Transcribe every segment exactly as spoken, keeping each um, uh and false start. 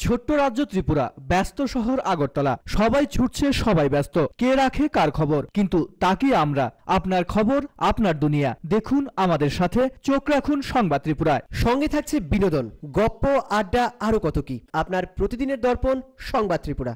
ছোট্ট রাজ্য ত্রিপুরা, ব্যস্ত শহর আগরতলা, সবাই ছুটছে, সবাই ব্যস্ত, কে রাখে কার খবর? কিন্তু তাকি আমরা, আপনার খবর আপনার দুনিয়া। দেখুন আমাদের সাথে, চোখ রাখুন সংবাদ ত্রিপুরায়। সঙ্গে থাকছে বিনোদন, গপ্প, আড্ডা, আরো কত কি। আপনার প্রতিদিনের দর্পণ সংবাদ ত্রিপুরা।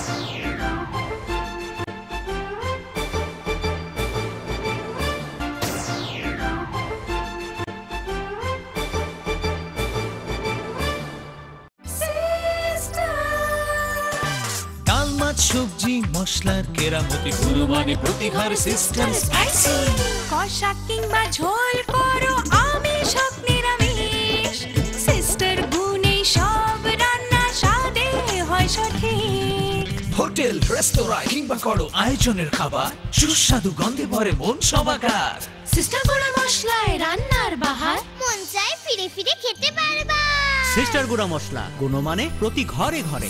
সবজি মশলার কেরামতি গুণমানে প্রতিহার সিস্টেম স্পাইসি কষা কিংবা ঝোল করো আমিষ হোক নিরামিষ সিস্টার গুণে সব রান্না স্বাদে হয় সঠিক। হোটেল রেস্তোরাঁ কিংবা করো আয়োজনের খাবার সুস্বাদু গন্ধে ভরে মন সবাকার। সিস্টার গুঁড়া মশলায় রান্নার বাহার মন চায় ফিরে ফিরে খেতে পারবা। সিস্টার গুঁড়া মশলা, গুণমানে প্রতি ঘরে ঘরে।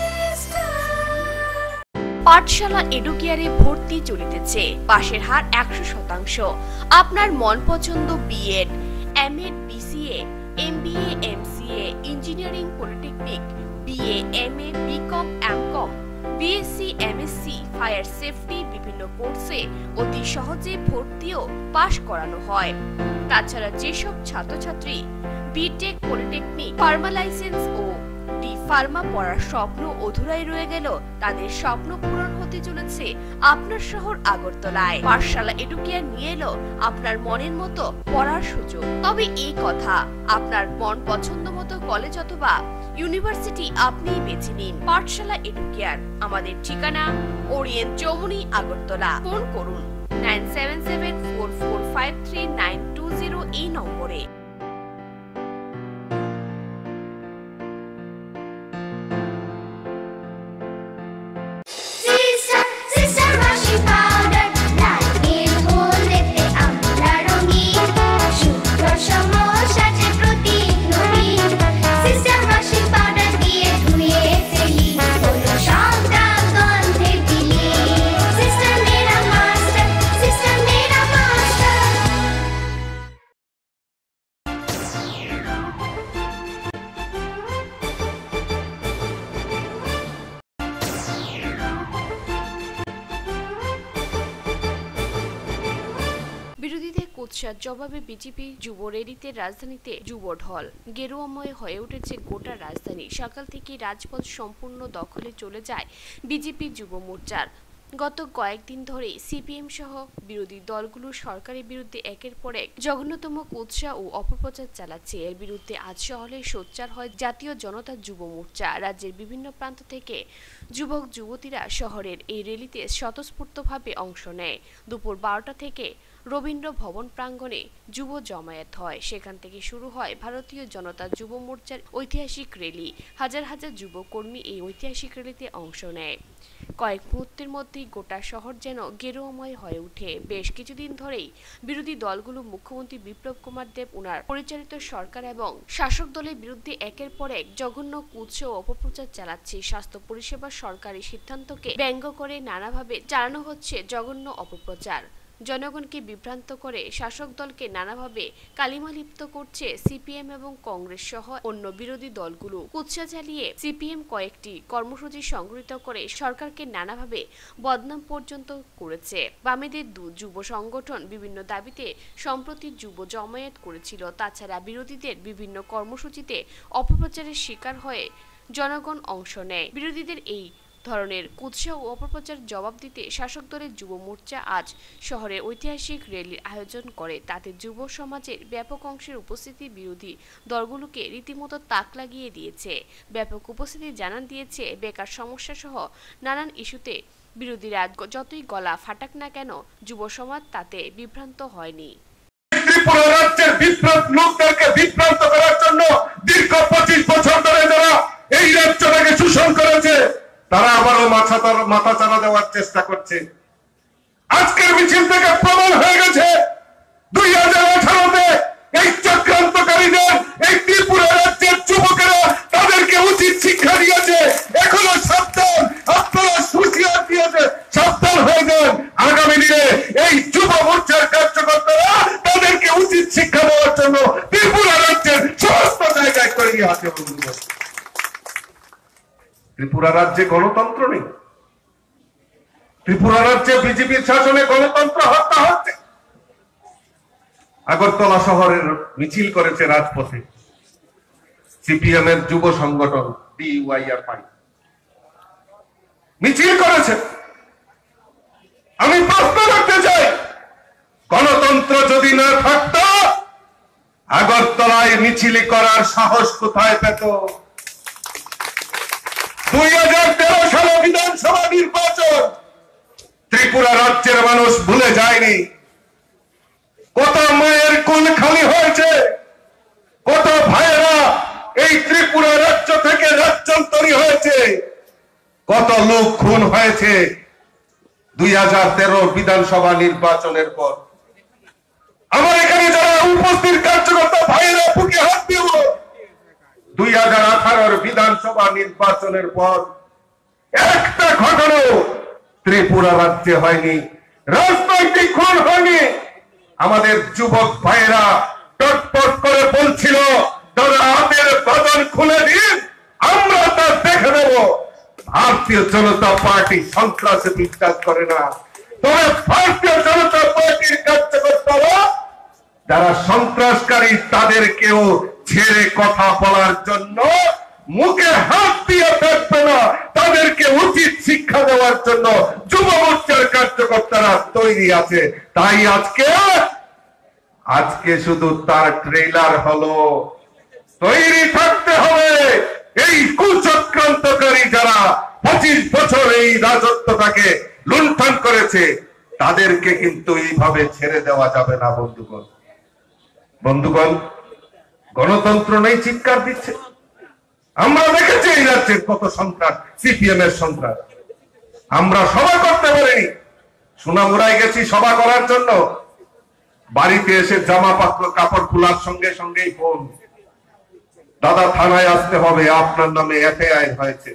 পাঠশালা এডুকেয়ারে ভর্তি চলিতেছে, পাশের হার একশো শতাংশ। আপনার মন পছন্দ BEd, MEd, BCA, MBA, MCA, engineering, polytechnic, BA, MA, BCom, MCom, BSc, MSc, fire safety বিভিন্ন কোর্সে অতি সহজে ভর্তিও পাশ করানো হয়। তাছাড়া যেসব ছাত্রছাত্রী বিটেক, পলিটেকনিক, ফার্মা লাইসেন্স ও ডি ফার্মা পড়ার স্বপ্ন অধুরাই রয়ে গেল, তাদের স্বপ্ন পূরণ হতে চলেছে আপনার শহর আগরতলায়। পাঠশালা এডুকেয়ার নিয়ে এলো আপনার মনের মতো পড়ার সুযোগ। তবে এই কথা, আপনার মন পছন্দ মতো কলেজ অথবা ইউনিভার্সিটি আপনিই বেছে নিন। পাঠশালা এডুকেয়ার, আমাদের ঠিকানা ওরিয়েন্ট চৌমুহনী, আগরতলা। ফোন করুন nine seven seven four four five three nine two zero এই নম্বরে। বিরোধীদের কুৎসার জবাবে বিজেপি যুব র্যালিতে রাজধানীতে যুব ঢল, গেরুয়াময় হয়ে উঠেছে গোটা রাজধানী। সকাল থেকে রাজপথ সম্পূর্ণ দখলে চলে যায় বিজেপি যুব মোর্চার। গত কয়েকদিন ধরে সিপিএম সহ বিরোধী দলগুলো সরকারের বিরুদ্ধে একের পর এক জঘন্যতম কুৎসা ও অপপ্রচার চালাচ্ছে। এর বিরুদ্ধে আজ শহরে সোচ্চার হয় জাতীয় জনতা যুব মোর্চা। রাজ্যের বিভিন্ন প্রান্ত থেকে যুবক যুবতীরা শহরের এই র্যালিতে স্বতঃস্ফূর্তভাবে অংশ নেয়। দুপুর বারোটা থেকে রবীন্দ্র ভবন প্রাঙ্গণে যুব জমায়েত হয়। সেখান থেকে শুরু হয় ভারতীয় জনতা যুব মোর্চার ঐতিহাসিক র্যালি। হাজার হাজার যুব কর্মী এই ঐতিহাসিক র্যালিতে অংশ নেয়। কয়েক মুহূর্তের মধ্যেই গোটা শহর যেন গেরুয়াময় হয়ে ওঠে। বেশ কিছুদিন ধরেই বিরোধী দলগুলো মুখ্যমন্ত্রী বিপ্লব কুমার দেব, উনার পরিচালিত সরকার এবং শাসক দলের বিরুদ্ধে একের পর এক জঘন্য কুৎসা ও অপপ্রচার চালাচ্ছে। স্বাস্থ্য পরিষেবা সরকারি সিদ্ধান্তকে ব্যঙ্গ করে নানাভাবে চালানো হচ্ছে জঘন্য অপপ্রচার। জনগণকে বিভ্রান্ত করে শাসক দলকে নানাভাবে কালিমালিপ্ত করছে সিপিএম এবং কংগ্রেস সহ অন্য বিরোধী দলগুলো। কুৎসা চালিয়ে সিপিএম কয়েকটি কর্মসূচি সংগঠিত করে সরকারকে নানাভাবে বদনাম পর্যন্ত করেছে। বামেদের দু যুব সংগঠন বিভিন্ন দাবিতে সম্প্রতি যুব জমায়েত করেছিল। তাছাড়া বিরোধীদের বিভিন্ন কর্মসূচিতে অপপ্রচারের শিকার হয়ে জনগণ অংশ নেয়। বিরোধীদের এই ধরনের কুৎসা ও অপপ্রচার জবাব দিতে শাসক দলের যুব মোর্চা আজ শহরে ঐতিহাসিক র্যালির আয়োজন করে। তাতে যুব সমাজের ব্যাপক অংশের উপস্থিতি বিরোধী দলগুলোকে রীতিমতো তাক লাগিয়ে দিয়েছে। ব্যাপক উপস্থিতি জানান দিয়েছে বেকার সমস্যা সহ নানান ইস্যুতে বিরোধীরা যতই গলা ফাটাক না কেন, যুব সমাজ তাতে বিভ্রান্ত হয়নি। ত্রিপুরা রাজ্যের বিপ্লব লোকদেরকে বিভ্রান্ত করার জন্য দীর্ঘ পঁচিশ বছর ধরে যারা এই রাজ্যটাকে শোষণ করেছে, তারা আবারও মাথা মাথা চারা দেওয়ার চেষ্টা করছে। আজকের মিছিল থেকে প্রমাণ হয়ে গেছে দুই হাজার আঠারোতে এই চক্রান্তকারীদের এই ত্রিপুরা রাজ্যের যুবকেরা তাদেরকে উচিত শিক্ষা দিয়েছে। এখনো সাবধান, আপনারা হুঁশিয়ার দিয়েছে, সাবধান হয়ে যান। আগামী দিনে এই যুব মোর্চার কার্যকর্তারা তাদেরকে উচিত শিক্ষা দেওয়ার জন্য ত্রিপুরা রাজ্যের সমস্ত জায়গায় তৈরি আছে। ত্রিপুরা রাজ্যে গণতন্ত্র নেই, ত্রিপুরা রাজ্যে বিজেপির শাসনে গণতন্ত্র হত্যা হচ্ছে। আগরতলা শহরের মিছিল করেছে রাজপথে সিপিএম এর যুব সংগঠন ডিওয়াইএফআই মিছিল করেছে। আমি প্রশ্ন করতে চাই, গণতন্ত্র যদি না থাকতো আগরতলায় মিছিল করার সাহস কোথায় পেত? দুই হাজার তেরো সালে বিধানসভা নির্বাচন ত্রিপুরা রাজ্যের মানুষ ভুলে যায়নি। কত মায়ের কোল খালি হয়েছে, কত ভাইয়েরা এই ত্রিপুরা রাজ্য থেকে রাজ্যান্তরী হয়েছে, কত লোক খুন হয়েছে দুই হাজার তেরো বিধানসভা নির্বাচনের পর। আমার এখানে যারা উপস্থিত কার্যকর্তা ভাইয়েরা বুকে হাত দিব, দুই হাজার আঠারোর বিধানসভা নির্বাচনের পর একটা ঘটনা ত্রিপুরা রাজ্যে হয়নি, রাজনৈতিক খুন হয়নি। আমাদের যুবক ভাইয়েরা টটপট করে বলছিল, তারা হাতের বাদন খুলে দিন, আমরা তা দেখে নেব। ভারতীয় জনতা পার্টি সন্ত্রাসে বিশ্বাস করে না। তবে ভারতীয় জনতা পার্টির কার্যকর্তারা যারা সন্ত্রাসকারী তাদেরকেও ছেড়ে কথা বলার জন্য মুখে হাত দিয়ে থাকবে না, তাদেরকে উচিত শিক্ষা দেওয়ার জন্য যুব মোর্চার কার্যকর্তারা তৈরি আছে। তাই আজকে আজকে শুধু তার ট্রেলার হলো, তৈরি থাকতে হবে। এই কুচক্রান্তকারী যারা পঁচিশ বছর এই রাজত্বটাকে লুণ্ঠন করেছে তাদেরকে কিন্তু এইভাবে ছেড়ে দেওয়া যাবে না। বন্ধুগণ বন্ধুগণ গণতন্ত্র নেই চিৎকার দিচ্ছে। আমরা দেখেছি এই রাজ্যের কত সন্ত্রাস, সিপিএম এর সন্ত্রাস। আমরা সভা করতে পারিনি, সোনামুড়ায় গেছি সভা করার জন্য, বাড়িতে এসে জামা পাত্র কাপড় খোলার সঙ্গে সঙ্গেই ফোন, দাদা থানায় আসতে হবে, আপনার নামে এফআইআর হয়েছে।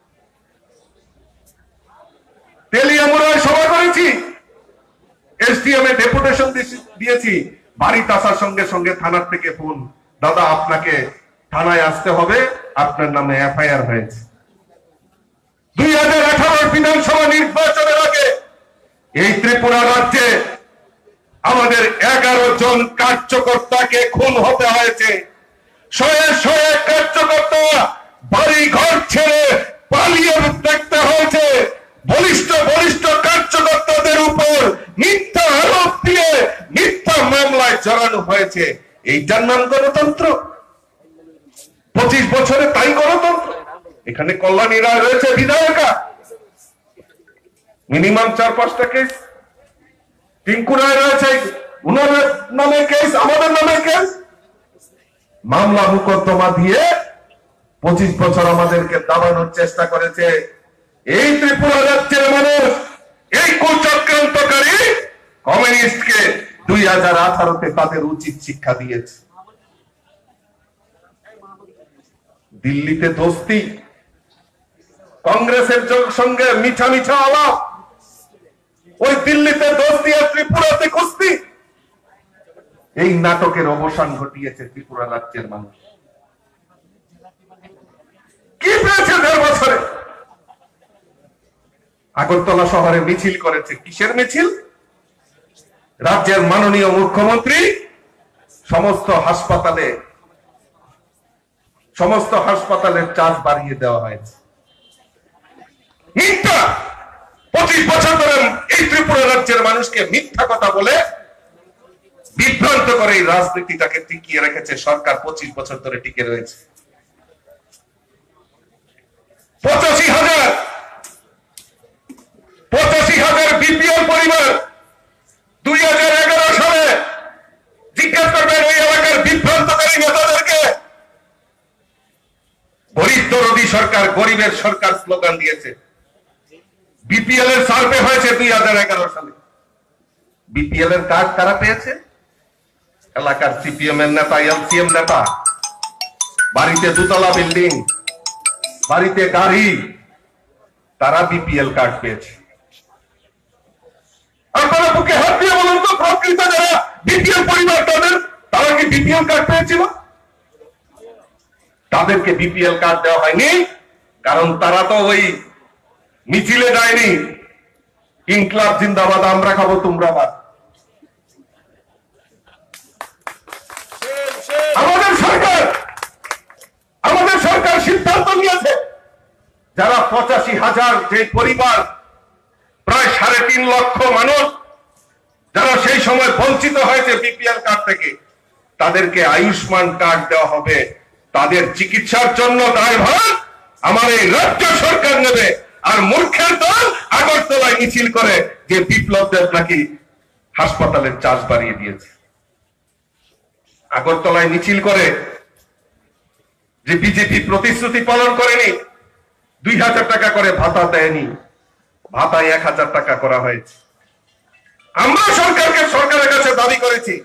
তেলিয়ামুড়ায় সভা করেছি, এসডিএম এ ডেপুটেশন দিয়েছি, বাড়িতে আসার সঙ্গে সঙ্গে থানার থেকে ফোন, দাদা আপনাকে থানায় আসতে হবে, আপনার নামে এফআইআর হয়েছে। দুই হাজার আঠারোর বিধানসভা নির্বাচনের আগে এই ত্রিপুরা রাজ্যে আমাদের এগারো জন কার্যকর্তাকে খুন হতে হয়েছে। শয়ে শয়ে কার্যকর্তা বাড়ি ঘর ছেড়ে পালিয়ে দেখতে হয়েছে। বলিষ্ঠ বলিষ্ঠ কার্যকর্তাদের উপর মিথ্যা আরোপ দিয়ে মিথ্যা মামলায় জড়ানো হয়েছে। এইটার নাম গণতন্ত্র? পঁচিশ বছরে তাই গণতন্ত্র? এখানে কল্যাণী রায় রয়েছে বিধায়িকা, মিনিমাম চার পাঁচটা কেস। টিঙ্কু রায় রয়েছে, উনার নামে কেস, আমাদের নামে কেস। মামলা মোকদ্দমা দিয়ে পঁচিশ বছর আমাদেরকে দাবানোর চেষ্টা করেছে এই ত্রিপুরা রাজ্যের মানুষ। এই কুচক্রান্তকারী কমিউনিস্টকে দুই হাজার আঠারোতে তাদের উচিত শিক্ষা দিয়েছে। দিল্লিতে দোস্তি, কংগ্রেসের সঙ্গে মিঠা মিঠা আলাপ, ওই দিল্লিতে দোস্তি আর ত্রিপুরাতে কুস্তি। এই নাটকের অবসান ঘটিয়েছে ত্রিপুরা রাজ্যের মানুষ। কি পেয়েছে দেড় বছরে? আগরতলা শহরে মিছিল করেছে। কিসের মিছিল? রাজ্যের মাননীয় মুখ্যমন্ত্রী সমস্ত হাসপাতালে সমস্ত হাসপাতালের চার্জ বাড়িয়ে দেওয়া হয়েছে। মিথ্যা। পঁচিশ বছর ধরে এই ত্রিপুরা রাজ্যের মানুষকে মিথ্যা কথা বলে বিভ্রান্ত করে এই রাজনীতিটাকে টিকিয়ে রেখেছে সরকার। পঁচিশ বছর ধরে টিকে রয়েছে। পঁচাশি হাজার পঁচাশি হাজার বিপিএল পরিবার দুই হাজার এগারো সালে জিজ্ঞেস করবেন ওই এলাকার বিভ্রান্তকারী নেতাদেরকে। গরিব দরদি সরকার, গরিবের সরকার স্লোগান দিয়েছে। বিপিএল এর সার্ভে হয়েছে দুই হাজার এগারো সালে। বিপিএল এর কার্ড কারা পেয়েছে? এলাকার সিপিএম এর নেতা, এলসিএম নেতা। বাড়িতে দুতলা বিল্ডিং, বাড়িতে গাড়ি, তারা বিপিএল কার্ড পেয়েছে। আপনারা বুকে হাত দিয়ে বলুন তো, প্রকৃত যারা বিপিএল পরিবার তাদের, তারা কি বিপিএল কার্ড পেয়েছিল? তাদেরকে বিপিএল কার্ড দেওয়া হয়নি। কারণ তারা তো ওই মিছিলে যায়নি ইনকলাব জিন্দাবাদ আমরা খাবো তোমরা বাদ। আমাদের সরকার আমাদের সরকার সিদ্ধান্ত নিয়েছে যারা পঁচাশি হাজার যে পরিবার প্রায় সাড়ে তিন লক্ষ মানুষ যারা সেই সময় বঞ্চিত হয়েছে বিপিএল কার্ড থেকে তাদেরকে আয়ুষ্মান কার্ড দেওয়া হবে। তাদের চিকিৎসার জন্য দায়ভার আমার এই রাজ্য সরকার নেবে। আর মূর্খের দল আগরতলায় মিছিল করে যে বিপ্লব দেব নাকি হাসপাতালের চার্জ বাড়িয়ে দিয়েছে। আগরতলায় মিছিল করে যে বিজেপি প্রতিশ্রুতি পালন করেনি, দুই হাজার টাকা করে ভাতা দেয়নি, ভাতায় এক হাজার টাকা করা হয়েছে। আমরা সরকারকে সরকারের কাছে দাবি করেছি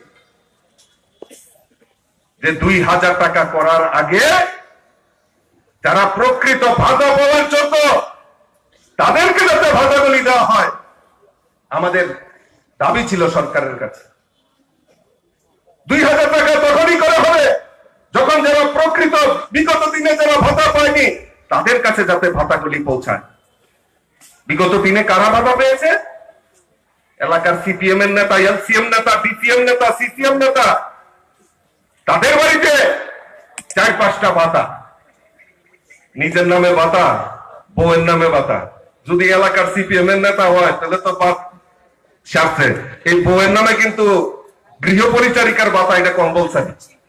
যে দুই হাজার টাকা করার আগে যারা প্রকৃত ভাতা পাওয়ার জন্য তাদেরকে যাতে ভাতাগুলি দেওয়া হয় আমাদের দাবি ছিল সরকারের কাছে। দুই হাজার টাকা তখনই করা হবে যখন যারা প্রকৃত বিগত দিনে যারা ভাতা পায়নি তাদের কাছে যাতে ভাতাগুলি পৌঁছায়। বিগত দিনে কারা ভাতা পেয়েছে? এলাকার সিপিএম এর নেতা, এলসিএম নেতা, বিসিএম নেতা, সিসিএম নেতা, তাদের বাড়িতে চার পাঁচটা ভাতা, নিজের নামে ভাতা, বউয়ের নামে ভাতা। যদি এলাকার সিপিএম এর নেতা হয় তাহলে তো বাদ সারছে। এই বউয়ের নামে কিন্তু গৃহ পরিচারিকার ভাতা, এটা কম বলছেন।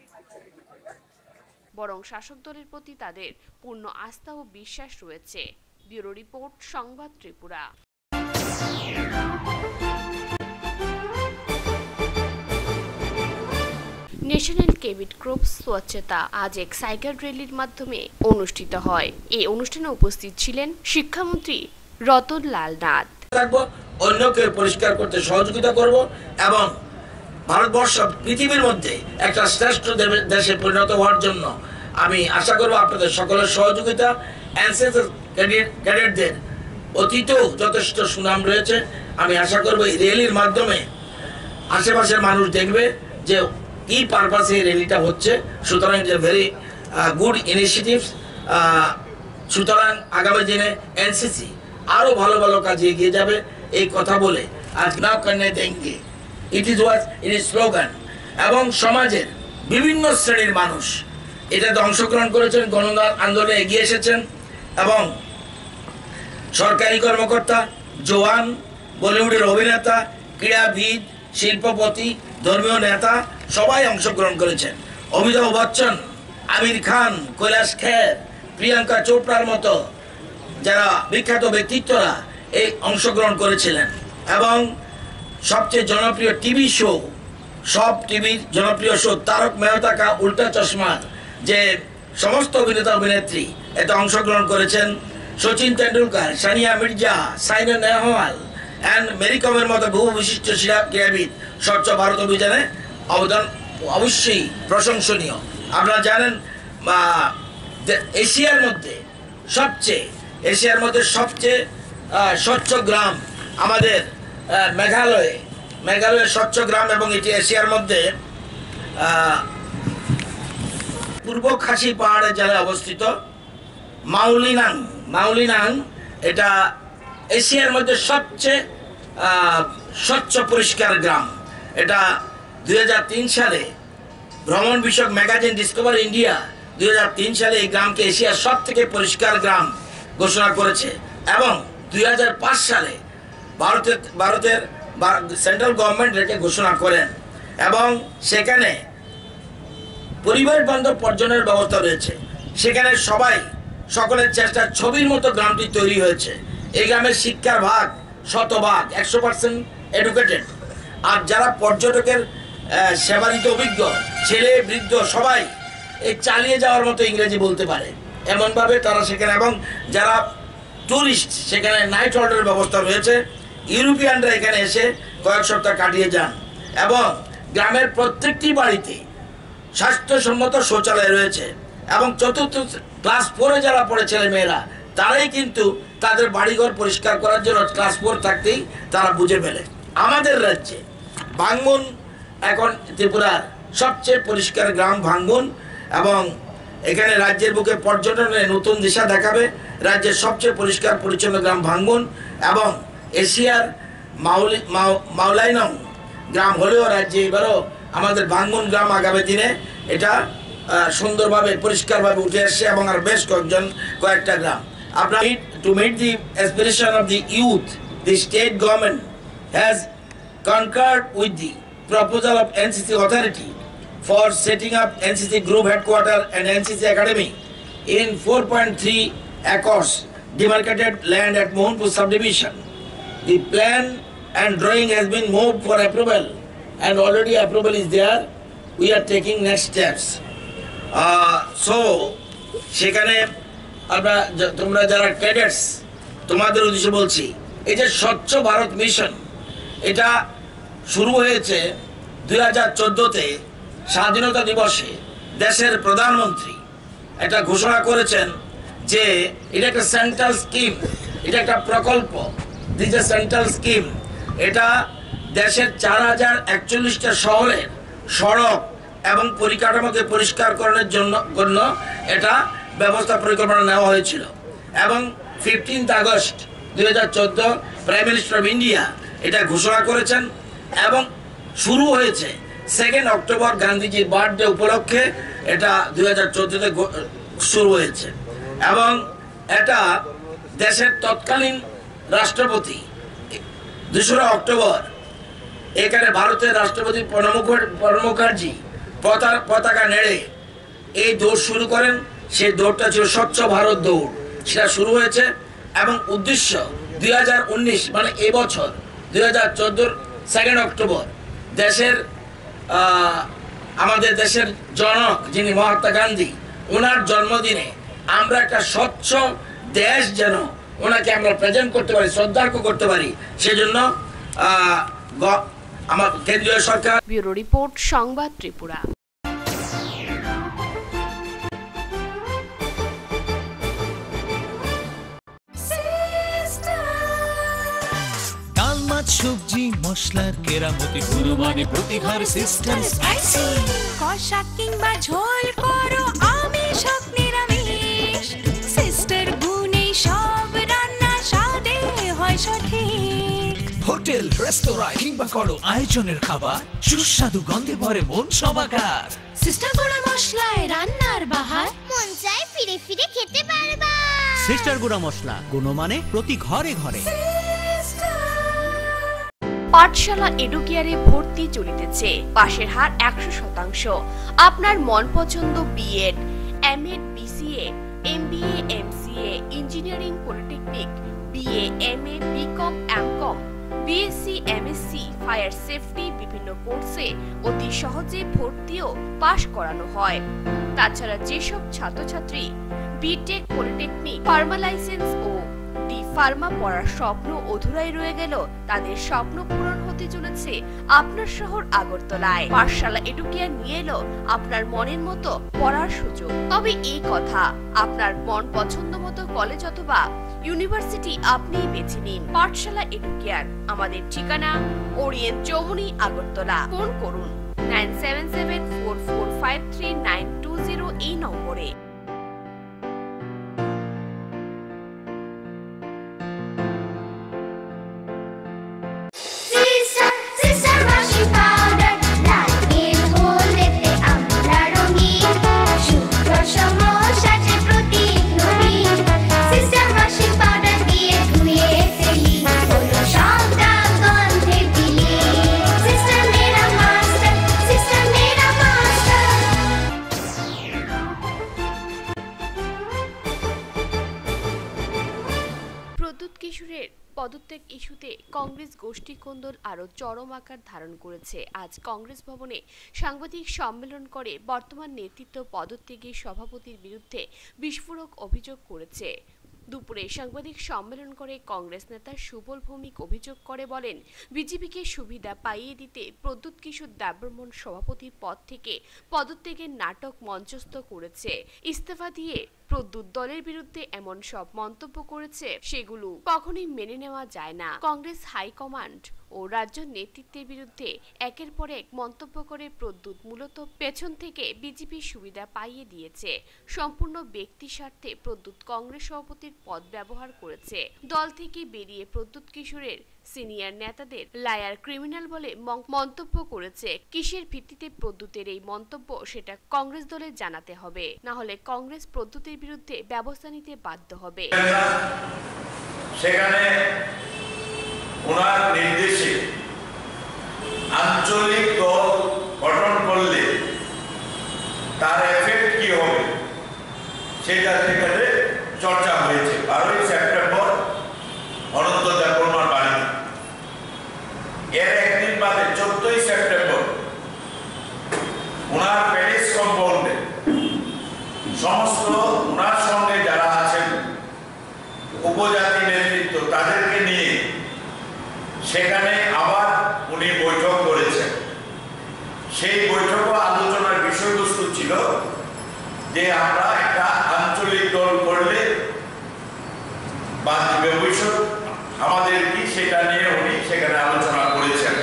বরং শাসক দলের প্রতি তাদের পূর্ণ আস্থা ও বিশ্বাস রয়েছে। ব্যুরো রিপোর্ট, সংবাদ ত্রিপুরা। ন্যাশনাল ক্যাবিট গ্রুপ স্বচ্ছতা আজ এক সাইকেল র্যালির মাধ্যমে অনুষ্ঠিত হয়। এই অনুষ্ঠানে উপস্থিত ছিলেন শিক্ষামন্ত্রী রতন লাল নাথ। অন্যকে পরিষ্কার করতে সহযোগিতা করব এবং ভারতবর্ষ পৃথিবীর মধ্যে একটা শ্রেষ্ঠ দেশে পরিণত হওয়ার জন্য আমি আশা করব আপনাদের সকলের সহযোগিতা। এনসিসি ক্যাডেটদের অতীতেও যথেষ্ট সুনাম রয়েছে। আমি আশা করব এই র্যালির মাধ্যমে আশেপাশের মানুষ দেখবে যে কি পারপাসে এই র্যালিটা হচ্ছে। সুতরাং যে ভেরি গুড ইনিশিয়েটিভ। সুতরাং আগামী দিনে এনসিসি আরো ভালো ভালো কাজে এগিয়ে যাবে এই কথা বলে আজ নাও করনে দেঙ্গে it is was it is slogan. এবং সমাজের বিভিন্ন শ্রেণীর মানুষ এটাতে অংশগ্রহণ করেছেন, গণ আন্দোলনে এগিয়ে এসেছেন এবং সরকারি কর্মকর্তা, জওয়ান, বলিউডের অভিনেতা, ক্রীড়াবিদ, শিল্পপতি, ধর্মীয় নেতা সবাই অংশগ্রহণ করেছেন। অমিতাভ বচ্চন, আমির খান, কৈলাশ খের, প্রিয়াঙ্কা চোপড়ার মতো যারা বিখ্যাত ব্যক্তিত্বরা এই অংশগ্রহণ করেছিলেন। এবং সবচেয়ে জনপ্রিয় টিভি শো, সব টিভির জনপ্রিয় শো তারক মেহতা কা উল্টা চশমা যে সমস্ত অভিনেতা অভিনেত্রী এতে অংশগ্রহণ করেছেন। সচিন তেন্ডুলকার, সানিয়া মির্জা, সাইনা নেহওয়াল অ্যান্ড মেরি কমের মতো বহু বিশিষ্ট ক্রীড়াবিদ স্বচ্ছ ভারত অভিযানে অবদান অবশ্যই প্রশংসনীয়। আপনারা জানেন এশিয়ার মধ্যে সবচেয়ে এশিয়ার মধ্যে সবচেয়ে স্বচ্ছ গ্রাম আমাদের মেঘালয়ে মেঘালয়ের স্বচ্ছ গ্রাম এবং এটি এশিয়ার মধ্যে পূর্ব খাসি পাহাড়ের জেলায় অবস্থিত। মাউলিনাং মাউলিনাং এটা এশিয়ার মধ্যে সবচেয়ে স্বচ্ছ পরিষ্কার গ্রাম। এটা দুই হাজার তিন সালে ভ্রমণ বিষয়ক ম্যাগাজিন ডিসকভার ইন্ডিয়া দুই হাজার তিন সালে এই গ্রামকে এশিয়ার সব থেকে পরিষ্কার গ্রাম ঘোষণা করেছে এবং দুই হাজার পাঁচ সালে ভারতের ভারতের সেন্ট্রাল গভর্নমেন্ট এটাকে ঘোষণা করেন এবং সেখানে পরিবার বান্ধব পর্যটনের ব্যবস্থা রয়েছে। সেখানে সবাই সকলের চেষ্টা ছবির মতো গ্রামটি তৈরি হয়েছে। এই গ্রামের শিক্ষার ভাগ শতভাগ, একশো পার্সেন্ট এডুকেটেড। আর যারা পর্যটকের সেবা দিতে অভিজ্ঞ, ছেলে বৃদ্ধ সবাই এই চালিয়ে যাওয়ার মতো ইংরেজি বলতে পারে এমনভাবে তারা সেখানে। এবং যারা টুরিস্ট সেখানে নাইট হোল্ডের ব্যবস্থা রয়েছে। ইউরোপিয়ানরা এখানে এসে কয়েক সপ্তাহ কাটিয়ে যান এবং গ্রামের প্রত্যেকটি বাড়িতে স্বাস্থ্যসম্মত শৌচালয় রয়েছে এবং চতুর্থ ক্লাস ফোরে যারা পড়ে ছেলে মেয়েরা তারাই কিন্তু তাদের বাড়িঘর পরিষ্কার করার জন্য ক্লাস ফোর থাকতেই তারা বুঝে ফেলে। আমাদের রাজ্যে ভাঙ্গুন এখন ত্রিপুরার সবচেয়ে পরিষ্কার গ্রাম ভাঙ্গুন এবং এখানে রাজ্যের বুকে পর্যটনের নতুন দিশা দেখাবে। রাজ্যের সবচেয়ে পরিষ্কার পরিচ্ছন্ন গ্রাম ভাঙ্গন এবং এশিয়ার মাউলি মাউলাইনং গ্রাম হলেও রাজ্যে এবারও আমাদের ভাঙ্গন গ্রাম আগামী দিনে এটা সুন্দরভাবে পরিষ্কারভাবে উঠে আসছে এবং আর বেশ কয়েকজন কয়েকটা গ্রাম আপনার to meet the aspiration of the youth the state government has concurred with the proposal of N C C authority for setting up N C C group headquarters and N C C academy in four point three acres demarcated land at Mohanpur subdivision. The plan and drawing has been moved for approval and already approval is there. We are taking next steps. Uh, so, সেখানে আমরা তোমরা যারা cadets তোমাদের উদ্দেশ্যে বলছি এই যে স্বচ্ছ ভারত মিশন এটা শুরু হয়েছে দুই হাজার চোদ্দোতে স্বাধীনতা দিবসে দেশের প্রধানমন্ত্রী এটা ঘোষণা করেছেন যে এটা একটা সেন্ট্রাল স্কিম, এটা একটা প্রকল্প, দিস এ সেন্ট্রাল স্কিম। এটা দেশের চার হাজার একচল্লিশটা শহরের সড়ক এবং পরিকাঠামোকে পরিষ্কারকরণের জন্য জন্য এটা ব্যবস্থা পরিকল্পনা নেওয়া হয়েছিল এবং ফিফটিন্থ আগস্ট দুই হাজার চোদ্দো প্রাইম মিনিস্টার অফ ইন্ডিয়া এটা ঘোষণা করেছেন এবং শুরু হয়েছে সেকেন্ড অক্টোবর গান্ধীজির বার্থডে উপলক্ষে এটা দুই হাজার চোদ্দোতে শুরু হয়েছে এবং এটা দেশের তৎকালীন রাষ্ট্রপতি দোসরা অক্টোবর এখানে ভারতের রাষ্ট্রপতি প্রণব মুখার্জি পতাকা নেড়ে এই দৌড় শুরু করেন। সেই দৌড়টা ছিল স্বচ্ছ ভারত দৌড়, সেটা শুরু হয়েছে এবং উদ্দেশ্য দুই হাজার উনিশ মানে এবছর দুই হাজার চোদ্দোর সেকেন্ড অক্টোবর দেশের আমাদের দেশের জনক যিনি মহাত্মা গান্ধী ওনার জন্মদিনে আমরা একটা স্বচ্ছ দেশ যেন ওনাকে আমরা প্রেজেন্ট করতে পারি, শ্রদ্ধার্ঘ্য করতে পারি, সেজন্য আমার কেন্দ্রীয় সরকার। ব্যুরো রিপোর্ট, সংবাদ ত্রিপুরা। সবজি মশলার কেরামতি গুণমানে প্রতিহার সিস্টেম স্পাইসি কষা কিংবা ঝোল করো আমিষ হোক নিরামিষ সিস্টার গুণে সব রান্না স্বাদে হয় সঠিক। হোটেল রেস্তোরাঁ কিংবা করো আয়োজনের খাবার সুস্বাদু গন্ধে ভরে মন সমাকার। সিস্টার গুঁড়া মশলায় রান্নার বাহার মন চাই ফিরে ফিরে খেতে পারবা। সিস্টার গুঁড়া মশলা গুণমানে প্রতি ঘরে ঘরে। পাঠশালা এডুকেয়ারে ভর্তি চলিতেছে, পাশের হার একশো শতাংশ। আপনার মন পছন্দ BEd, MEd, BCA, MBA, MCA, engineering, polytechnic, BA, MA, BCom, MCom, BSc, MSc, fire safety বিভিন্ন কোর্সে অতি সহজে ভর্তিও পাশ করানো হয়। তাছাড়া যেসব ছাত্রছাত্রী বিটেক, পলিটেকনিক, ফার্মা লাইসেন্স ও ডি ফার্মা পড়ার স্বপ্ন অধুরাই রয়ে গেল, তাদের স্বপ্ন পূরণ হতে চলেছে আপনার শহর আগরতলায়। পাঠশালা এডুকেয়ার নিয়ে এলো আপনার মনের মতো পড়ার সুযোগ। তবে এই কথা, আপনার মন পছন্দ মতো কলেজ অথবা ইউনিভার্সিটি আপনিই বেছে নিন। পাঠশালা এডুকেয়ার, আমাদের ঠিকানা ওরিয়েন্ট চৌমুহনী, আগরতলা। ফোন করুন nine seven seven four four five three nine two zero এই নম্বরে। পদত্যাগ ইস্যুতে কংগ্রেস গোষ্ঠী কোন্দল আরো চরম আকার ধারণ করেছে। আজ কংগ্রেস ভবনে সাংবাদিক সম্মেলন করে বর্তমান নেতৃত্ব পদত্যাগী সভাপতির বিরুদ্ধে বিস্ফোরক অভিযোগ করেছে। দুপুরে সাংবাদিক সম্মেলন করে কংগ্রেস নেতা সুবল ভৌমিক অভিযোগ করে বলেন, বিজেপিকে সুবিধা পাইয়ে দিতে প্রদ্যুৎ কিশোর দেববর্মন সভাপতির পদ থেকে পদত্যাগের নাটক মঞ্চস্থ করেছে। ইস্তফা দিয়ে প্রদ্যুৎ দলের বিরুদ্ধে এমন সব মন্তব্য করেছে, সেগুলো কখনোই মেনে নেওয়া যায় না। কংগ্রেস হাইকমান্ড ও রাজ্য নেতৃত্বের বিরুদ্ধে একের পর এক মন্তব্য করে প্রদ্যুৎ মূলত পেছন থেকে বিজেপির সুবিধা পাইয়ে দিয়েছে। সম্পূর্ণ ব্যক্তি স্বার্থে প্রদ্যুৎ কংগ্রেস সভাপতির পদ ব্যবহার করেছে। দল থেকে বেরিয়ে প্রদ্যুৎ কিশোরের সিনিয়র নেতাদের লায়ার ক্রিমিনাল বলে মন্তব্য করেছে। কিসের ভিত্তিতে প্রদ্যুতের এই মন্তব্য সেটা কংগ্রেস দলের জানাতে হবে, না হলে কংগ্রেস প্রদ্যুতের বিরুদ্ধে ব্যবস্থা নিতে বাধ্য হবে। সেখানে ওনার নির্দেশে আঞ্চলিক দল গঠন করলে তার এফেক্ট কি হবে সেটা সেখানে চর্চা হয়েছে। বারোই সেপ্টেম্বর অনন্ত দেববর্মার বাড়ি, এর একদিন বাদে চোদ্দই সেপ্টেম্বর ওনার প্যারিস কম্পাউন্ডে সমস্ত ওনার সঙ্গে যারা আছেন উপজাতি নেতৃত্ব তাদেরকে নিয়ে সেখানে আবার উনি বৈঠক করেছেন। সেই বৈঠক আলোচনার বিষয়বস্তু ছিল যে আমরা একটা আঞ্চলিক দল করলে বা ভবিষ্যৎ আমাদের কি সেটা নিয়ে উনি সেখানে আলোচনা করেছেন।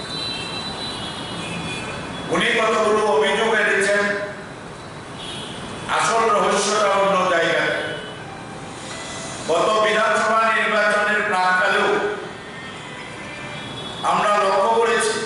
উনি কতগুলো অভিযোগ এনেছেন, আসল রহস্যটা অন্য জায়গায়। গত বিধানসভা নির্বাচনের প্রাককালেও আমরা লক্ষ্য করেছি,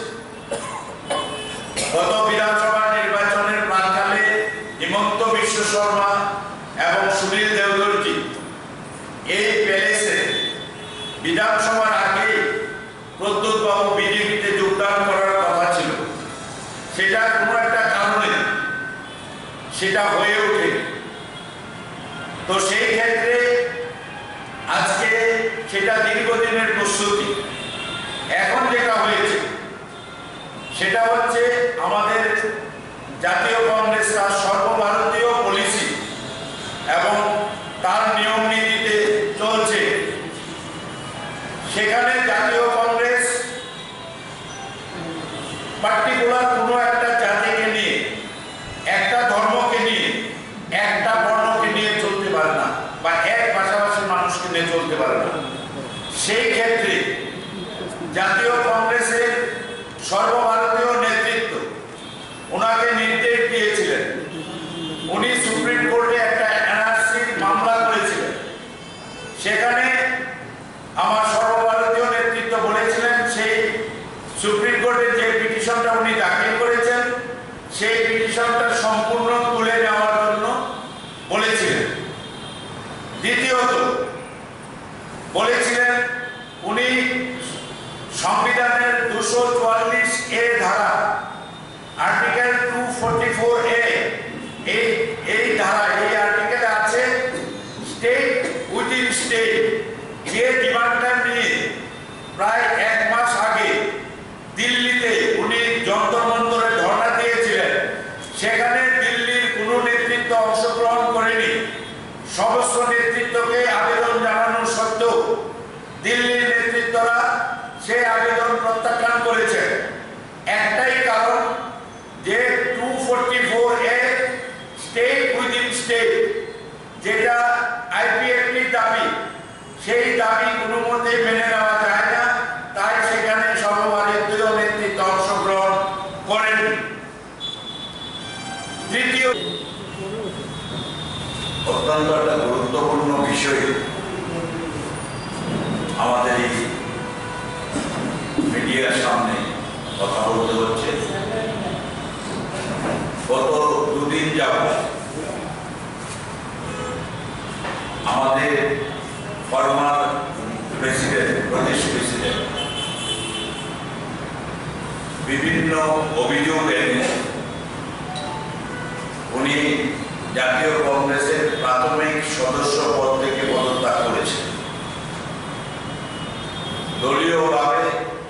গত বিধানসভা নির্বাচনের প্রাককালে হিমন্ত বিশ্ব শর্মা এবং সুনীল দেওধরজি এই প্যালেসে বিধানসভার আগে প্রদ্যুৎ বাবু বিজেপিতে যোগদান করার কথা ছিল। সেটা কোনো একটা কারণে সেটা হয়ে ওঠে। তো সেই ক্ষেত্রে আজকে সেটা দীর্ঘদিনের প্রস্তুতি। এখন যেটা হয়েছে সেটা হচ্ছে আমাদের জাতীয় কংগ্রেস তার সর্বভারতীয় পলিসি এবং তার নিয়ম নীতিতে চলছে। সেখানে জাতীয় কংগ্রেস পার্টিকুলার কোনো একটা জাতিকে নিয়ে, একটা ধর্মকে নিয়ে, একটা বর্ণকে নিয়ে চলতে পারে না, বা এক পাশাপাশি মানুষকে নিয়ে চলতে পারে না। সেই ক্ষেত্রে জাতীয় কংগ্রেসের সর্বভারতীয় নেতৃত্ব ওনাকে নির্দেশ দিয়েছিলেন। উনি সুপ্রিম কোর্টে একটা এনআরসি মামলা করেছিলেন। সেখানে আমার সর্বভারতীয় নেতৃত্ব বলেছিলেন সেই সুপ্রিম কোর্টে যে পিটিশনটা উনি দাখিল করেছেন সেই পিটিশনটা সম্পূর্ণ তুলে নেওয়ার জন্য বলেছিলেন। দ্বিতীয়ত বলেছিলেন উনি সংবিধানের দুশো চুয়াল্লিশ এ ধারা article two forty four A এই এই ধারা এই আর্টিকেলে আছে স্টেট উইদিন স্টেট, যে ডিমান্ডটা নিয়ে প্রায় এক মাস আগে দিল্লিতে উনি যন্তর মন্তরে ধর্ণা দিয়েছিলেন। সেখানে দিল্লির কোনো নেতৃত্ব অংশগ্রহণ করেনি। সমস্ত নেতৃত্বকে আবেদন জানানো সত্ত্বেও দিল্লির নেতৃত্বরা সে আবেদন প্রত্যাখ্যান করেছে। একটাই কারণ যে two forty four A state within state যেটা আইপিএফটির দাবি, সেই দাবি কোনো মতেই মেনে নেওয়া যায় না। তাই সেখানে সর্বভারতীয় নেতৃত্ব অংশগ্রহণ করেন। তৃতীয় অত্যন্ত একটা গুরুত্বপূর্ণ বিষয় আমাদের এই মিডিয়ার সামনে কথা বলতে হচ্ছে। গত দুদিন যাবত আমাদের ফর্মার প্রেসিডেন্ট, প্রদেশ প্রেসিডেন্ট বিভিন্ন অভিযোগ এনে উনি জাতীয় কংগ্রেসের প্রাথমিক সদস্য পদ থেকে পদত্যাগ করেছেন। দলীয়ভাবে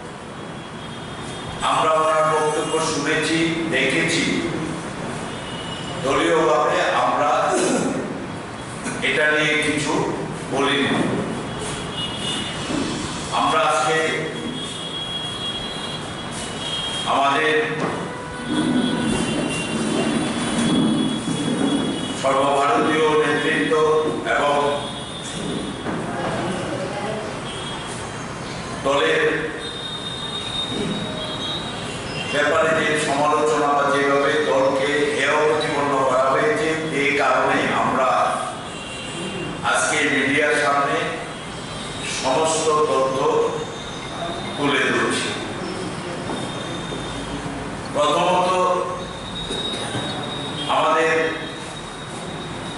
আমরা ওনার বক্তব্য শুনেছি, দেখেছি। দলীয়ভাবে আমরা এটা নিয়ে কিছু বলিনি। আমরা আজকে আমাদের সর্বভারতীয় নেতৃত্ব এবং দলের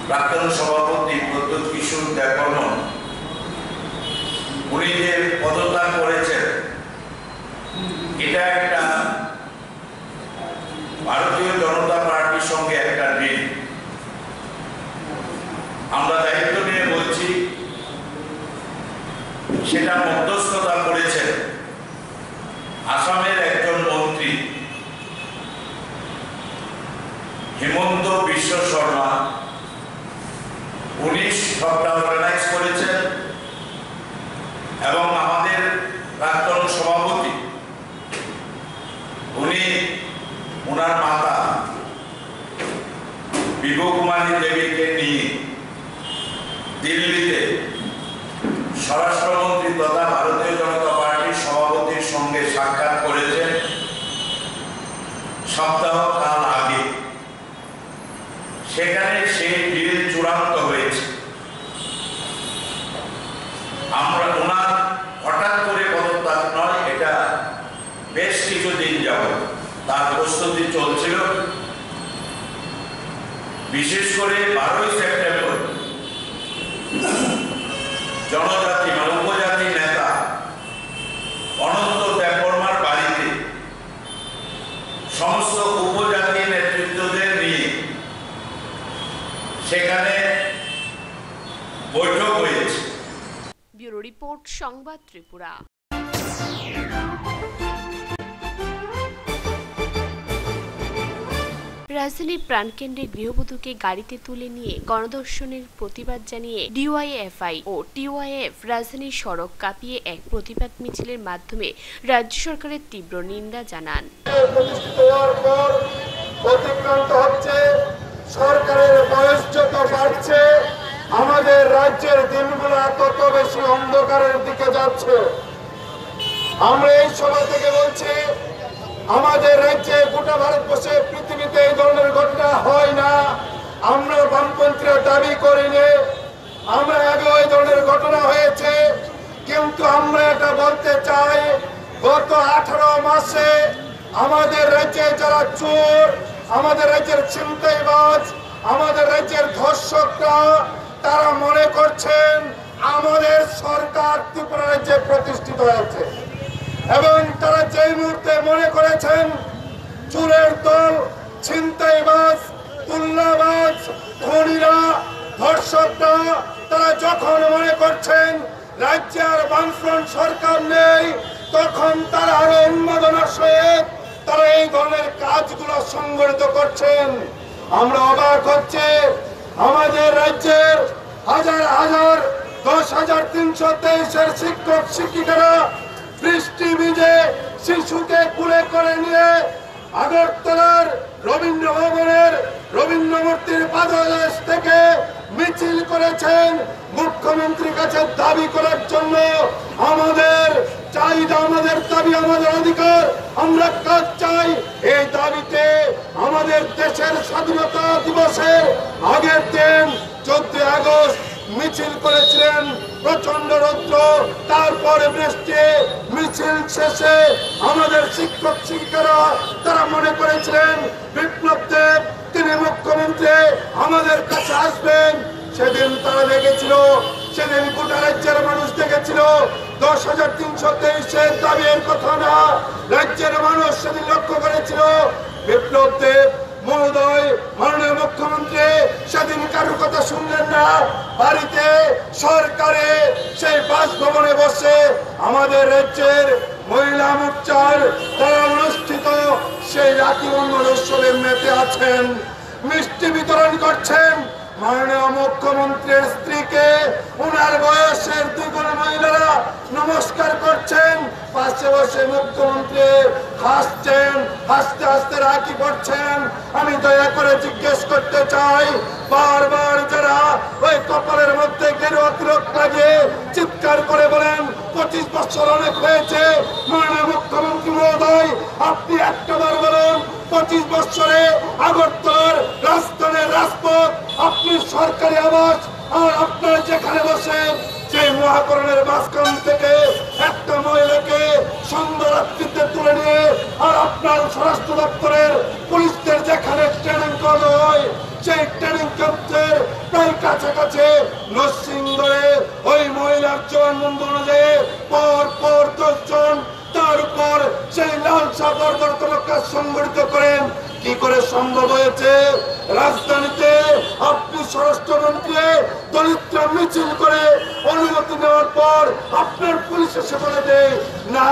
প্রাক্তন সভাপতি প্রদ্যোৎ কিশোর দেববর্মন উনি যে পদত্যাগ করেছেন, এটা একটা ভারতীয় জনতা পার্টির সঙ্গে একটা ঋণ। আমরা দায়িত্ব নিয়ে বলছি, সেটা মধ্যস্থতা করেছেন আসামের একজন মন্ত্রী হেমন্ত বিশ্ব শর্মা। উনি সবটা অর্গানাইজ করেছেন এবং আমাদের প্রাক্তন সভাপতি উনি ওনার মাতা বিভকুমারী দেবীকে নিয়ে দিল্লিতে স্বরাষ্ট্রমন্ত্রী তথা ভারতীয় জনতা পার্টির সভাপতির সঙ্গে সাক্ষাৎ করেছেন সপ্তাহ কাল আগে। সেখানে সেই ডিল চূড়ান্ত হয়েছে। আমরা ওনার হঠাৎ করে পদত্যাগ নয়, এটা বেশ কিছুদিন যাবত তার প্রস্তুতি চলছিল। বিশেষ করে বারোই সেপ্টেম্বর জনজাতি মানে উপজাতি নেতা অনন্ত দেববর্মার বাড়িতে সমস্ত উপজাতি নেতৃত্বদের নিয়ে সেখানে বৈঠক হয়েছে। ব্যুরো রিপোর্ট, সংবাদ ত্রিপুরা। রাজধানীর প্রাণকেন্দ্রে গৃহবধূকে গাড়িতে তুলে নিয়ে গণধর্ষণের প্রতিবাদ জানিয়ে ডিওয়াইএফআই ও টিওয়াইএফ রাজধানীর সড়ক কাঁপিয়ে এক প্রতিবাদ মিছিলের মাধ্যমে রাজ্য সরকারের তীব্র নিন্দা জানান। সরকারের বয়স যত বাড়ছে, আমাদের রাজ্যের দিনগুলো তত বেশি অন্ধকারের দিকে যাচ্ছে। আমরা এই সময় থেকে বলছি, আমাদের রাজ্যে গোটা ভারতবর্ষে পৃথিবীতে এই ধরনের ঘটনা হয় না। আমরা বামপন্থীরা দাবি করিনি, আমরা আগে ওই ধরনের ঘটনা হয়েছে, কিন্তু আমরা এটা বলতে চাই, গত আঠারো মাসে আমাদের রাজ্যে যারা চোর, আমাদের রাজ্যের ছিনতাইবাজ, আমাদের রাজ্যের ধর্ষকরা, তারা মনে করছেন আমাদের সরকার ত্রিপুরা রাজ্যে প্রতিষ্ঠিত হয়েছে এবং তারা যেই মুহূর্তে মনে করেছেন চোরের দল, ছিনতাইবাজ, তুল্লাবাজ, খনিরা, ধর্ষকরা, তারা যখন মনে করছেন রাজ্যে আর বামফ্রন্ট সরকার নেই, তখন তারা আরো উন্মাদনার সহিত তারা এই ধরনের কাজগুলো সংগঠিত করছেন। আমরা অবাক হচ্ছে, আমাদের রাজ্যের হাজার হাজার দশ হাজার তিনশো তেইশের শিক্ষক শিক্ষিকারা বৃষ্টি ভিজে শিশুকে কুলে করে নিয়ে আগরতলার রবীন্দ্র ভবনের রবীন্দ্র মূর্তির পাদদেশ থেকে মিছিল করেছেন মুখ্যমন্ত্রীর কাছে দাবি করার জন্য। আমাদের চাহিদা, আমাদের দাবি, আমাদের অধিকার, আমরা কাজ চাই। এই দাবিতে আমাদের দেশের স্বাধীনতা দিবসের আগের দিন চোদ্দই আগস্ট মিছিল করেছিলেন প্রচন্ড রৌদ্র, তারপরে বৃষ্টি। মিছিল শেষে আমাদের শিক্ষক শিক্ষিকারা তারা মনে করেছিলেন বিপ্লব দেব তিনি মুখ্যমন্ত্রী আমাদের কাছে আসবেন। সেদিন তারা দেখেছিল, সেদিন গোটা রাজ্যের মানুষ দেখেছিল দশ হাজার তিনশো তেইশের দাবির কথা না, রাজ্যের মানুষ সেদিন লক্ষ্য করেছিল বিপ্লব দেব মহোদয় মাননীয় মুখ্যমন্ত্রী সেদিন কারো কথা শুনলেন না। বাড়িতে সরকারে সেই বাসভবনে বসে আমাদের রাজ্যের মহিলা মোর্চার তারা অনুষ্ঠিত সেই রাখি বন্ধন উৎসবে মেতে আছেন, মিষ্টি বিতরণ করছেন। মাননীয় মুখ্যমন্ত্রীর স্ত্রীকে ওনার বয়সের দুগুণ মহিলারা নমস্কার করছেন, পাশে বসে মুখ্যমন্ত্রী হাসছেন, হাসতে হাসতে রাখি পড়ছেন। আমি দয়া করে জিজ্ঞেস করতে চাই, বারবার যারা ওই কপালের মধ্যে গেরুয়া তিলক লাগিয়ে চিৎকার করে বলেন পঁচিশ বছর অনেক হয়েছে, মাননীয় মুখ্যমন্ত্রী মহোদয় আপনি একটা বার বলুন পঁচিশ বছরে আগরতলার রাজধানীর রাজপথ, আপনি সরকারি আবাস, আর আপনার যেখানে বসে সেই মহাকরণের মাঝখান থেকে একটা মহিলাকে সন্ধ্যা রাত্রিতে তুলে নিয়ে, আর আপনার স্বরাষ্ট্র দপ্তরের পুলিশদের যেখানে ট্রেনিং করানো হয় সেই ট্রেনিং ক্যাম্পের প্রায় কাছাকাছি নরসিংদরে ওই মহিলার জন্ম অনুযায়ী পর পর দশজন, তার উপর সেই লাল সাগর কাজ সংগঠিত করেন। কি করে সম্ভব হয়েছে? রাজধানীতে আপনি স্বরাষ্ট্রমন্ত্রী দলিতরা মিছিল করে অনুমতি নেওয়ার পর আপনার পুলিশ এসে বলে দেয় না,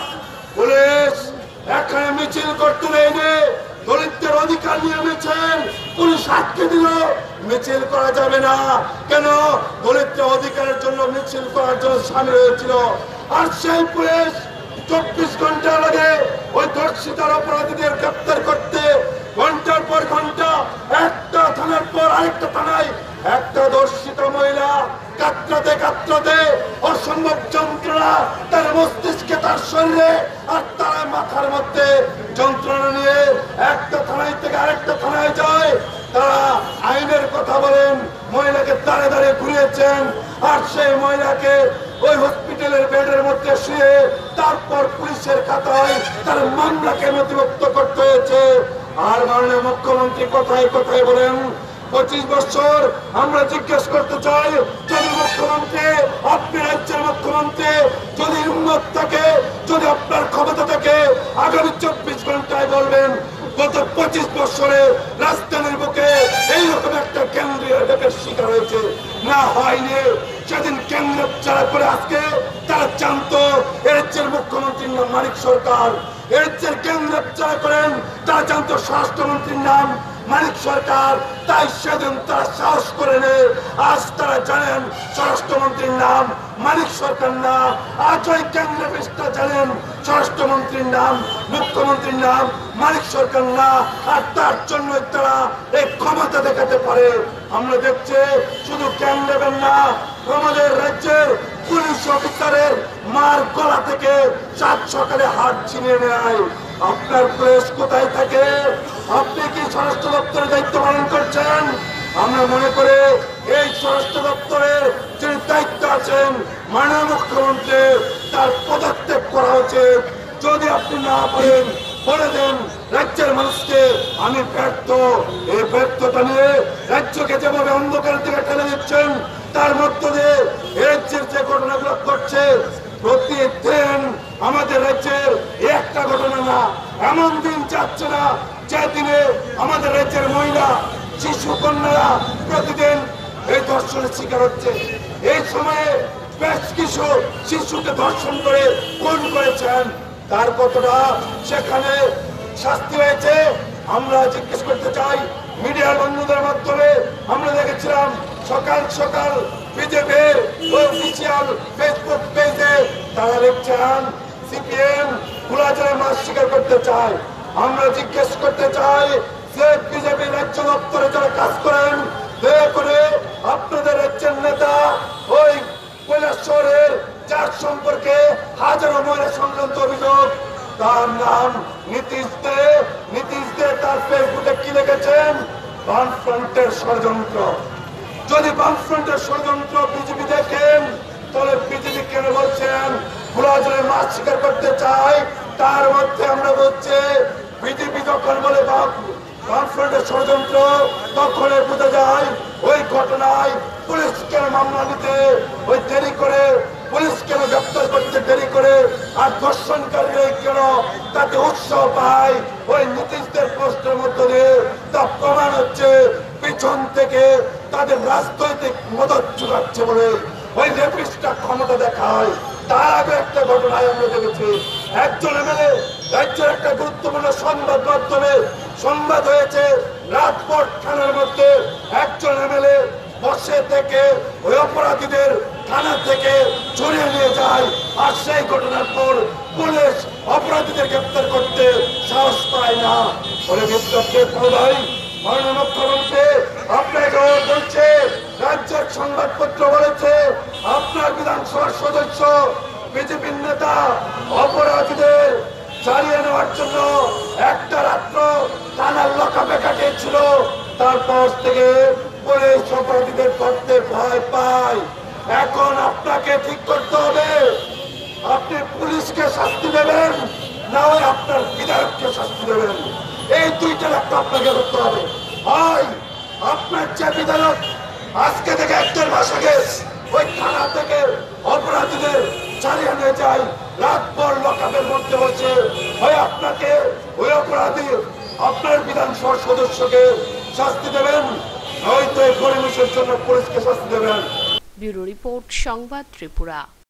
পুলিশ এখানে মিছিল করতে নেই, দলিতদের অধিকার নিয়ে মিছিল, পুলিশ আটকে দিল, মিছিল করা যাবে না। কেন? দলিতদের অধিকারের জন্য মিছিল করার জন্য সামিল হয়েছিল। আর সেই পুলিশ চব্বিশ ঘন্টা লাগে ওই ধর্ষিতার অপরাধীদের গ্রেপ্তার করতে। ঘন্টার পর ঘন্টা একটা থানার পর আরেকটা থানায় একটা ধর্ষিত মহিলা কাতরাতে কাতরাতে অসম্ভব যন্ত্রণা তার মস্তিষ্কে, তার শরীরে আর তার মাথার মধ্যে যন্ত্রণা নিয়ে একটা থানায় থেকে আরেকটা থানায় যায়। তারা আইনের কথা বলেন, মহিলাকে দাঁড়ে দাঁড়িয়ে ঘুরিয়েছেন, আর সেই মহিলাকে ওই হসপিটালের বেডের মধ্যে শুয়ে তারপর পুলিশের খাতায় তার মামলাকে নথিভুক্ত করতে হয়েছে। আর মাননীয় মুখ্যমন্ত্রী কথায় কথায় বলেন পঁচিশ বছর। আমরা জিজ্ঞেস করতে চাই, যদি মুখ্যমন্ত্রী, আপনি রাজ্যের মুখ্যমন্ত্রী, যদি উন্নত থাকে, যদি আপনার ক্ষমতা থাকে, আগামী চব্বিশ ঘন্টায় বলবেন গত পঁচিশ বছরে রাজধানীর বুকে এইরকম একটা কেন্দ্রীয় ডেকের শিকার হয়েছে না, হয়নি। সেদিন কেন্দ্র চারা করে আজকে তারা জানতো এর রাজ্যের মুখ্যমন্ত্রীর নাম মানিক সরকার, এর রাজ্যের কেন্দ্র চারা করেন তারা জানতো স্বরাষ্ট্রমন্ত্রীর নাম মানিক সরকার। তাই সেদিন তারা সাহস করে নেয়, আজ তারা জানেন স্বরাষ্ট্রমন্ত্রীর নাম মানিক সরকার না। আজ ওই কেন্দ্র বিষ্টা জানেন স্বরাষ্ট্রমন্ত্রীর নাম, মুখ্যমন্ত্রীর নাম মানিক সরকার না। আর তার জন্য তারা এই ক্ষমতা দেখাতে পারে। আমরা দেখছি শুধু জ্ঞান দেবেন না, আমাদের রাজ্যের পুলিশ অফিসারের মার গলা থেকে সাত সকালে হাত ছিনিয়ে নেয়। আপনার পুলিশ কোথায় থাকে? আপনি কি স্বরাষ্ট্র দপ্তরের দায়িত্ব পালন করছেন? আমরা মনে করি এই স্বরাষ্ট্র দপ্তরের যে দায়িত্ব আছেন মাননীয় মুখ্যমন্ত্রী, তার পদত্যাগ করা উচিত। যদি আপনি না পারেন বলে দেন রাজ্যের মানুষকে আমি ব্যর্থ। এই ব্যর্থতা নিয়ে রাজ্যকে যেভাবে অন্ধকারের দিকে ঠেলে দিচ্ছেন, তার মধ্য দিয়ে রাজ্যের যে ঘটনাগুলো ঘটছে প্রতিদিন আমাদের রাজ্যের একটা ঘটনা না, এমন দিন যাচ্ছে না যে দিনে আমাদের রাজ্যের মহিলা, শিশু, কন্যারা প্রতিদিন এই ধর্ষণের শিকার হচ্ছে। এই সময়ে বেশ কিছু শিশুকে ধর্ষণ করে খুন করেছেন, তার কতটা সেখানে শাস্তি হয়েছে আমরা জিজ্ঞেস করতে চাই। মিডিয়ার বন্ধুদের মাধ্যমে আমরা দেখেছিলাম সকাল সকাল বিজেপির অফিসিয়াল ফেসবুক পেজে তারা লিখছেন সিপিএম কুলাচারের মাছ স্বীকার করতে চায়। আমরা জিজ্ঞেস করতে চাই যে বিজেপি রাজ্য দপ্তরে যারা কাজ করেন, দয়া করে আপনাদের রাজ্যের নেতা ওই কৈলাসহরের যার সম্পর্কে হাজারো মহিলা সংক্রান্ত অভিযোগ, তার নাম নীতিশ দে। নীতিশ দে তার ফেসবুকে কি লিখেছেন? বামফ্রন্টের ষড়যন্ত্র। যদি বামফ্রন্টের ষড়যন্ত্র বিজেপি দেখেন, তাহলে বিজেপি কেন বলছেন কুলাচারের মাছ স্বীকার করতে চায়? তার মধ্যে আমরা বলছি বিজেপি যখন বলে বামফ্রন্টের ষড়যন্ত্র, তখন বোঝা যায় ওই ঘটনায় পুলিশ কেন মামলা নিতে ওই দেরি করে, পুলিশ কেন গ্রেপ্তার করতে দেরি করে, আর ধর্ষণকারীরা কেন তাতে উৎসাহ পায় ওই নীতিশদের প্রশ্নের মধ্য দিয়ে। তা প্রমাণ হচ্ছে পিছন থেকে তাদের রাজনৈতিক মদত যোগাচ্ছে বলে ওই রেপিস্টটা ক্ষমতা দেখায়। তার আগে একটা ঘটনায় আমরা দেখেছি একজন এমএলএ রাজ্যের একটা গুরুত্বপূর্ণ সংবাদ মাধ্যমে সংবাদ হয়েছে, রাজপথ থানার মধ্যে একজন এমএলএ বসে থেকে ওই অপরাধীদের থানা থেকে ছড়িয়ে নিয়ে যায়। আর সেই ঘটনার পর পুলিশ অপরাধীদের গ্রেপ্তার করতে সাহস পায় না। বলে ভাই মাননীয় মুখ্যমন্ত্রী আপনাকে বলছে, রাজ্যের সংবাদপত্র বলেছে আপনার বিধানসভার সদস্য বিজেপির নেতা অপরাধীদের ছাড়িয়ে নেওয়ার জন্য একটা রাত্র টানার লকাপে কাটিয়েছিল। তারপর থেকে পুলিশ অপরাধীদের করতে ভয় পায়। এখন আপনাকে ঠিক করতে হবে, আপনি পুলিশকে শাস্তি দেবেন না হয় আপনার বিধায়ককে শাস্তি দেবেন। এই দুইটা রাখতে আপনাকে করতে হবে। হয় আপনার যে বিধায়ক আজকে থেকে এক দেড় মাস আগে ওই থানা থেকে অপরাধীদের ছাড়িয়ে নিয়ে যাই, রাতভর লকআপের মধ্যে বসে হয় আপনাকে ওই অপরাধী আপনার বিধানসভার সদস্যকে শাস্তি দেবেন, নয়তো এই পরিবেশের জন্য পুলিশকে শাস্তি দেবেন। ব্যুরো রিপোর্ট, সংবাদ ত্রিপুরা।